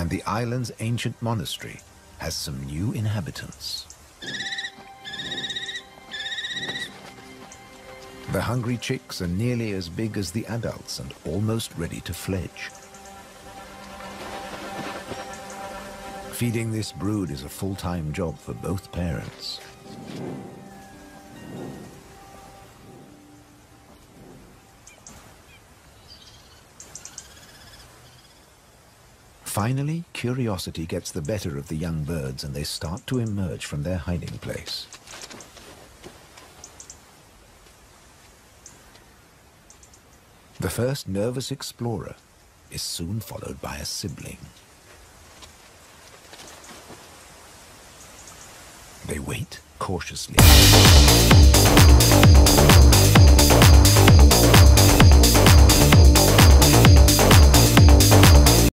and the island's ancient monastery has some new inhabitants. The hungry chicks are nearly as big as the adults and almost ready to fledge. Feeding this brood is a full-time job for both parents. Finally, curiosity gets the better of the young birds and they start to emerge from their hiding place. The first nervous explorer is soon followed by a sibling. They wait cautiously.